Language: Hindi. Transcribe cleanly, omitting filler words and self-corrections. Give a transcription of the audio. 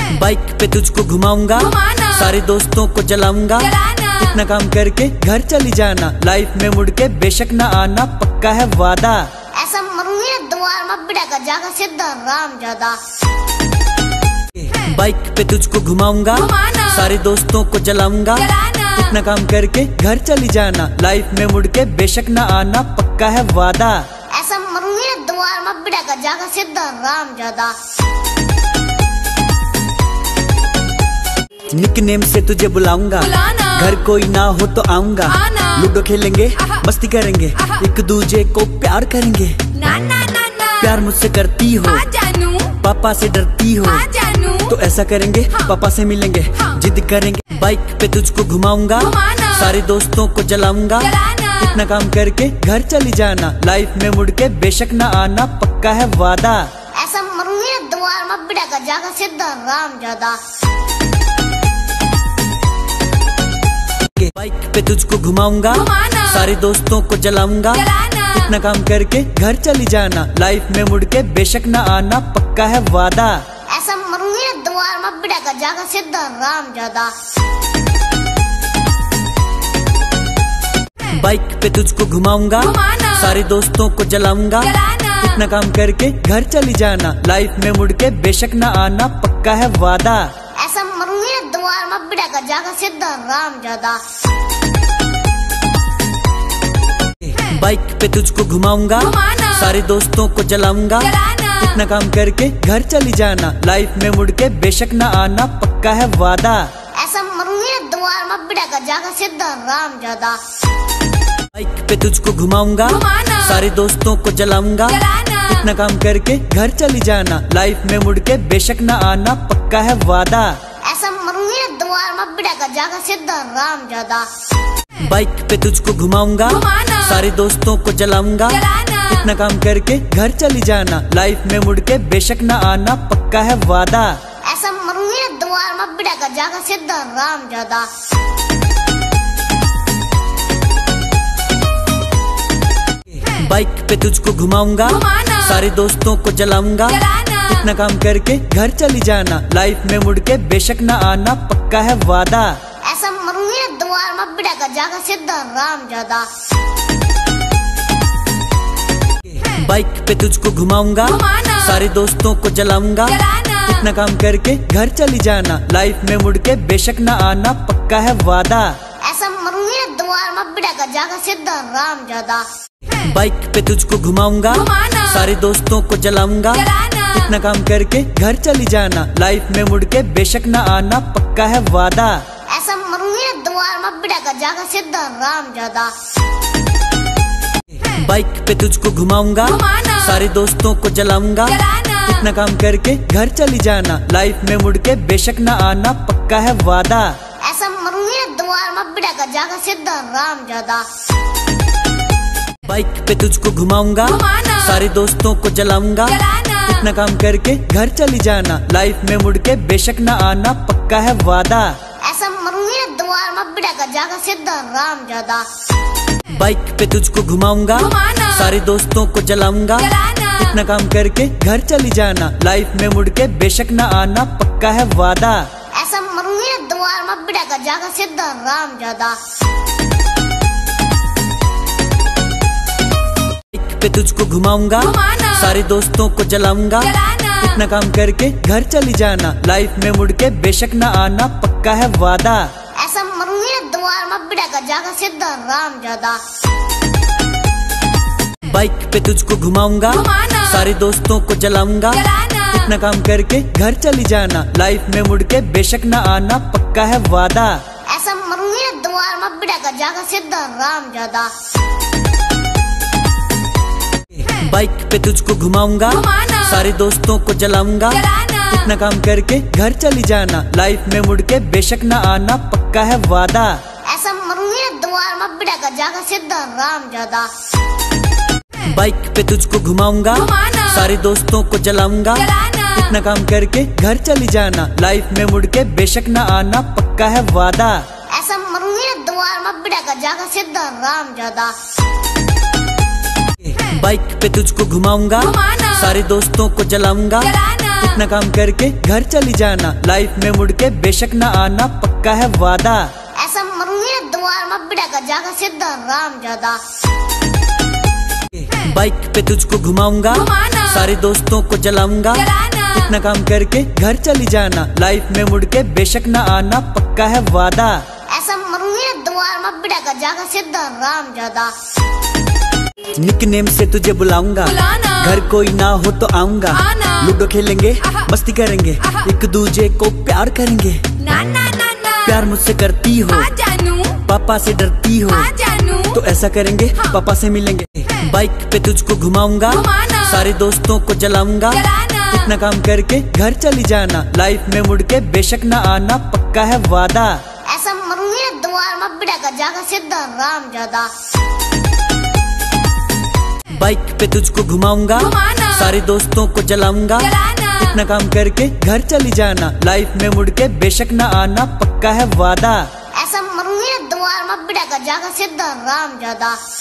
बाइक पे तुझको घुमाऊंगा, सारे दोस्तों को जलाऊंगा। इतना काम करके घर चली जाना, लाइफ में मुड़ के बेशक न आना, पक्का है वादा। ऐसा मरूंगी ना द्वार में बिड़ेगा जागा सीधा राम ज्यादा। बाइक पे तुझको घुमाऊंगा, सारे दोस्तों को जलाऊंगा। इतना काम करके घर चली जाना, लाइफ में मुड़ के बेशक न आना, पक्का है वादा। ऐसा मरूंगी ना द्वार में बिड़ेगा जागा सीधा राम ज्यादा। निकनेम से तुझे बुलाऊंगा, घर कोई ना हो तो आऊंगा। लूडो खेलेंगे, मस्ती करेंगे, एक दूजे को प्यार करेंगे। प्यार मुझसे करती हो, पापा से डरती हो, तो ऐसा करेंगे, पापा से मिलेंगे, जिद करेंगे। बाइक पे तुझको घुमाऊंगा, सारे दोस्तों को जलाऊंगा। इतना काम करके घर चली जाना, लाइफ में मुड़ के बेशक न आना, पक्का है वादा। ऐसा मरूंगी ना द्वार में बिड़ेगा जागा सीधा राम ज्यादा। बाइक पे तुझको घुमाऊंगा, सारे दोस्तों को जलाऊंगा। इतना काम करके घर चली जाना, लाइफ में मुड़ के बेशक न आना, पक्का है वादा। ऐसा मरूंगी ना द्वार में बिड़ेगा जागा सीधा राम ज्यादा। बाइक पे तुझको घुमाऊंगा, सारे दोस्तों को जलाऊंगा। इतना काम करके घर चली जाना, लाइफ में मुड़ के बेशक न आना, पक्का है वादा। ऐसा मरूंगी ना द्वार में बिड़ेगा जागा सीधा राम ज्यादा। बाइक पे तुझको घुमाऊंगा, सारे दोस्तों को जलाऊंगा। इतना काम करके घर चली जाना, लाइफ में मुड़ के बेशक न आना, पक्का है वादा। ऐसा मरूंगी ना द्वार में बिड़ेगा जागा सीधा राम ज्यादा। बाइक पे तुझको घुमाऊंगा, सारे दोस्तों को जलाऊंगा। इतना काम करके घर चली जाना, लाइफ में मुड़ के बेशक न आना, पक्का है वादा। ऐसा मरूंगी ना द्वार में बिड़ेगा जागा सीधा राम ज्यादा। बाइक पे तुझको घुमाऊंगा, सारे दोस्तों को जलाऊंगा। इतना काम करके घर चली जाना, लाइफ में मुड़ के बेशक न आना, पक्का है वादा। ऐसा मरूंगी ना द्वार में बिड़ेगा जागा सीधा राम ज्यादा। बाइक पे तुझको घुमाऊंगा, सारे दोस्तों को जलाऊंगा। इतना काम करके घर चली जाना, लाइफ में मुड़ के बेशक न आना, पक्का है वादा। ऐसा मरूंगी ना द्वार में बिड़ेगा जागा सीधा राम ज्यादा। बाइक पे तुझको घुमाऊंगा, सारे दोस्तों को जलाऊंगा। इतना काम करके घर चली जाना, लाइफ में मुड़ के बेशक न आना, पक्का है वादा। ऐसा मरूंगी ना द्वार में बिड़ेगा जागा सीधा राम ज्यादा। बाइक पे तुझको घुमाऊंगा, सारे दोस्तों को जलाऊंगा। इतना काम करके घर चली जाना, लाइफ में मुड़ के बेशक न आना, पक्का है वादा। ऐसा मरूंगी ना द्वार में बिड़ेगा जागा सीधा राम ज्यादा। बाइक पे तुझको घुमाऊंगा, सारे दोस्तों को जलाऊंगा। इतना काम करके घर चली जाना, लाइफ में मुड़ के बेशक न आना, पक्का है वादा। ऐसा मरूंगी ना द्वार में बिड़ेगा जागा सीधा राम ज्यादा। बाइक पे तुझको घुमाऊंगा, सारे दोस्तों को जलाऊंगा। इतना काम करके घर चली जाना, लाइफ में मुड़ के बेशक न आना, पक्का है वादा। ऐसा मरूंगी ना द्वार में बिड़ेगा जागा सीधा राम ज्यादा। बाइक पे तुझको घुमाऊंगा, सारे दोस्तों को जलाऊंगा। इतना काम करके घर चली जाना, लाइफ में मुड़ के बेशक न आना, पक्का है वादा। ऐसा मरूंगी ना द्वार में बिड़ेगा जागा सीधा राम ज्यादा। पे तुझको घुमाऊंगा, सारे दोस्तों को जलाऊंगा। इतना काम करके घर चली जाना, लाइफ में मुड़ के बेशक न आना, पक्का है वादा। ऐसा मरूंगी ना द्वार में बिड़ेगा जागा सीधा राम ज्यादा। बाइक पे तुझको घुमाऊंगा, सारे दोस्तों को जलाऊंगा। इतना काम करके घर चली जाना, लाइफ में मुड़ के बेशक न आना, पक्का है वादा। ऐसा मरूंगी ना द्वार में बिड़ेगा जागा सीधा राम ज्यादा। बाइक पे तुझको घुमाऊंगा, सारे दोस्तों को जलाऊंगा। इतना काम करके घर चली जाना, लाइफ में मुड़ के बेशक न आना, पक्का है वादा। ऐसा मरूंगी ना द्वार में बिड़ेगा जागा सीधा राम ज्यादा। बाइक पे तुझको घुमाऊंगा, सारे दोस्तों को जलाऊंगा। इतना काम करके घर चली जाना, लाइफ में मुड़ के बेशक न आना, पक्का है वादा। ऐसा मरूंगी ना द्वार में बिड़ेगा जागा सीधा राम ज्यादा। बाइक पे तुझको घुमाऊंगा, सारे दोस्तों को जलाऊंगा। इतना काम करके घर चली जाना, लाइफ में मुड़ के बेशक न आना, पक्का है वादा। ऐसा मरूंगी ना द्वार में बिड़ा का जागा सीधा राम ज्यादा। बाइक पे तुझको घुमाऊंगा, सारे दोस्तों को जलाऊंगा, इतना काम करके घर चली जाना, लाइफ में मुड़ के बेशक न आना, पक्का है वादा। ऐसा मरूंगी ना द्वार में बिड़ा का जागा सीधा राम ज्यादा। निकनेम से तुझे बुलाऊंगा, घर कोई ना हो तो आऊंगा, लूडो खेलेंगे मस्ती करेंगे, एक दूजे को प्यार करेंगे। प्यार मुझसे करती हो, पापा से डरती हो, तो ऐसा करेंगे पापा से मिलेंगे। बाइक पे तुझको घुमाऊंगा, सारे दोस्तों को जलाऊंगा, इतना काम करके घर चली जाना, लाइफ में मुड़ के बेशक न आना, पक्का है वादा। ऐसा मरूंगी ना द्वार में बिड़ा का जागा सीधा राम ज्यादा। बाइक पे तुझको घुमाऊंगा, सारे दोस्तों को जलाऊंगा, इतना काम करके घर चली जाना, लाइफ में मुड़ के बेशक न आना, पक्का है वादा। ऐसा मरूंगी ना द्वार में बिड़ा का जागा सीधा राम ज्यादा।